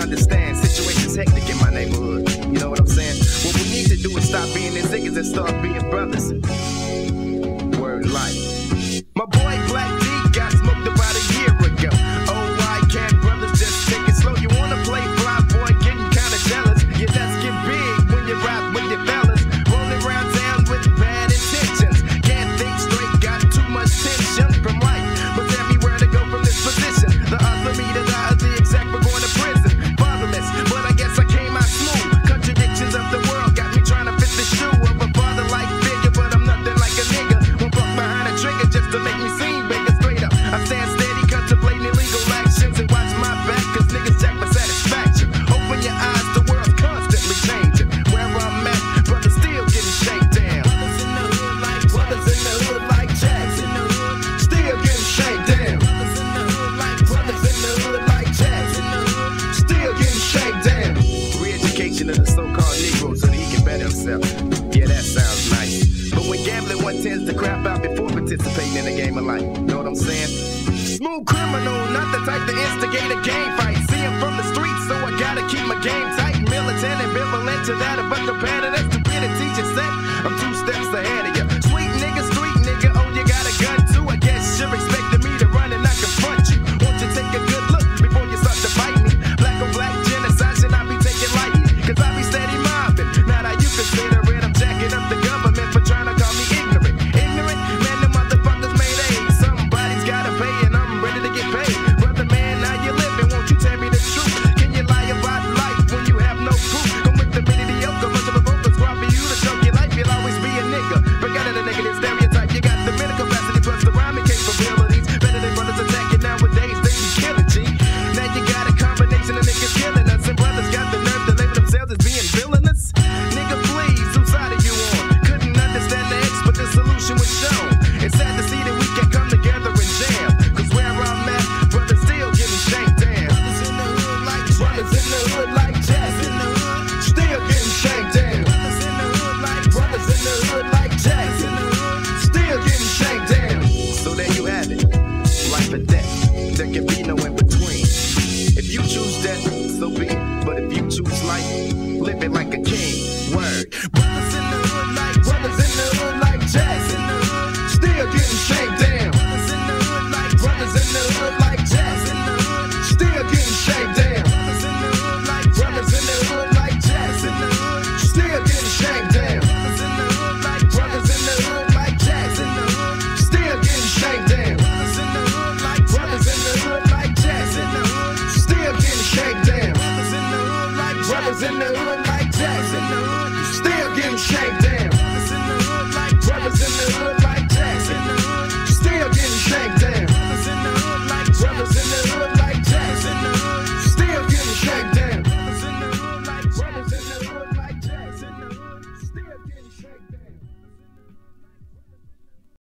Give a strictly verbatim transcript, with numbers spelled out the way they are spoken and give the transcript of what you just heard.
understand. Situations hectic in my neighborhood. You know what I'm saying? What we need to do is stop being these niggas and start being brothers. Word life. My boy Black D got smoked about a year ago. Oh, why can't brothers just take it slow? You wanna play fly, boy, getting kinda jealous. Your nuts get big when you rap with your fellas. Rolling around town with bad intentions. Can't think straight, got too much tension from life. But tell me where to go from this position. The other me to die, the exact for going to prison. Fatherless, but I guess I came out smooth. Contradictions of the world got me trying to fit the shoe of a father-like figure, but I'm nothing like a nigga. Won't fuck behind a trigger just to make me seem bigger. Straight up, I stand steady, contemplating illegal actions and watch my back, cause niggas check for satisfaction. Open your eyes, the world's constantly changing. Where I'm at, brothers still getting shanked down. Brothers in the hood like brothers in the hood like Jacks in the hood, still getting shanked down. Brothers in the hood like brothers in the hood like Jacks in the hood, still getting shanked down. Re-education of the so-called Negro so that he can better himself. Yeah, that sounds nice. But when gambling, one tends to crap out before participating in the game of life. Know what I'm saying? Smooth criminal, not the type to instigate a game fight. See him from the streets, so I gotta keep my game tight. Militant, ambivalent to that, but the pattern that's to be the teacher set. I'm two steps ahead of you. Sweet nigga, street nigga, oh, you got a gun too. I guess you're expecting me to run and I confront you. Won't you take a good look before you start to fight me? Black on black genocide should not be taken lightly, cause I be steady mobbing. Now that you consider it, I'm jacking up the government for trying to call me ignorant. Ignorant? Man, the motherfuckers made aid. Somebody's gotta pay and I'm ready to get paid. Brother man, how you living? Won't you tell me the truth? Can you lie about life when you have no proof? Come with the mediocre, much of a focus squad for you to choke your life. You'll always be a nigga. Forget it, a negative stereotype. You got the mental capacity plus the rhyming capabilities. Better than brothers attacking nowadays, they be killing G. Now you got a combination of niggas killing us, and brothers got the nerve to label themselves as being villainous. Nigga, please, whose side are you on? Couldn't understand the X, but the solution was shown. It's sad to see that we can come together and jam, cause where I'm at, brothers still getting shanked down. Brothers in the hood like brothers in the hood like Jacks in the hood, still getting shanked down. Brothers in the hood like brothers in the hood like Jacks in the hood, still getting shanked down. So there you have it, life or death, there can be no in between. If you choose death, so be it, but if you choose life, live it like a king. Word. Brothers in the hood like brothers in the hood like Jacks in the hood, still getting shanked down. Brothers in the hood like brothers in the hood like Jacks in the hood, still getting shanked down. Brothers in the hood like brothers in the hood like Jacks in the hood, still getting shanked down. Brothers in the hood like brothers in the hood like Jacks in the hood, still getting shanked down. Brothers in the hood like brothers in the hood like Jacks in the hood, still getting shanked down. Brothers in the hood like brothers in the hood